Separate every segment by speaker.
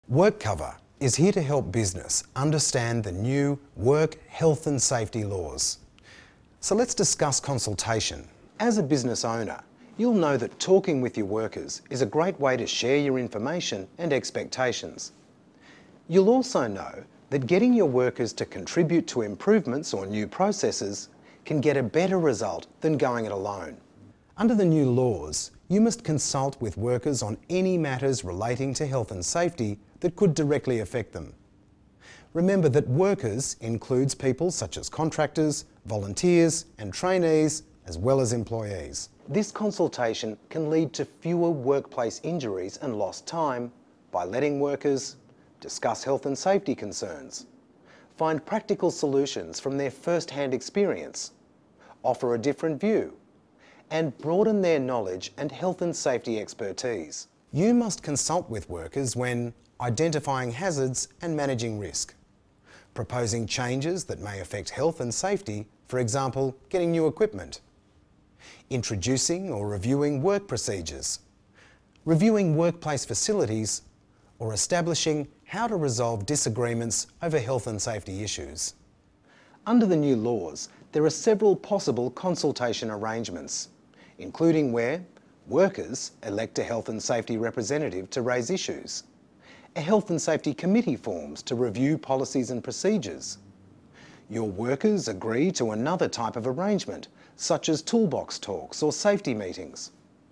Speaker 1: WorkCover is here to help business understand the new work health and safety laws. So let's discuss consultation. As a business owner, you'll know that talking with your workers is a great way to share your information and expectations. You'll also know that getting your workers to contribute to improvements or new processes can get a better result than going it alone. Under the new laws, you must consult with workers on any matters relating to health and safety that could directly affect them. Remember that workers includes people such as contractors, volunteers and trainees, as well as employees. This consultation can lead to fewer workplace injuries and lost time by letting workers discuss health and safety concerns, find practical solutions from their first-hand experience, offer a different view, and broaden their knowledge and health and safety expertise. You must consult with workers when identifying hazards and managing risk, proposing changes that may affect health and safety, for example, getting new equipment, introducing or reviewing work procedures, reviewing workplace facilities, or establishing how to resolve disagreements over health and safety issues. Under the new laws, there are several possible consultation arrangements, including where workers elect a health and safety representative to raise issues, a health and safety committee forms to review policies and procedures. Your workers agree to another type of arrangement, such as toolbox talks or safety meetings.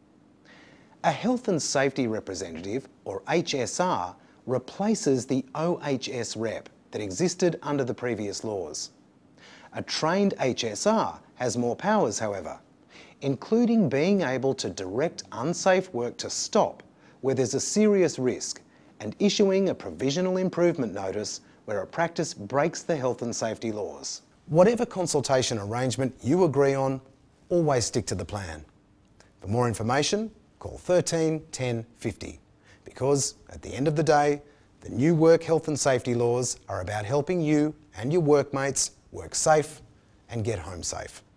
Speaker 1: A health and safety representative, or HSR, replaces the OHS rep that existed under the previous laws. A trained HSR has more powers, however, including being able to direct unsafe work to stop where there's a serious risk and issuing a provisional improvement notice where a practice breaks the health and safety laws. Whatever consultation arrangement you agree on, always stick to the plan. For more information, call 13 10 50, because at the end of the day, the new work health and safety laws are about helping you and your workmates work safe and get home safe.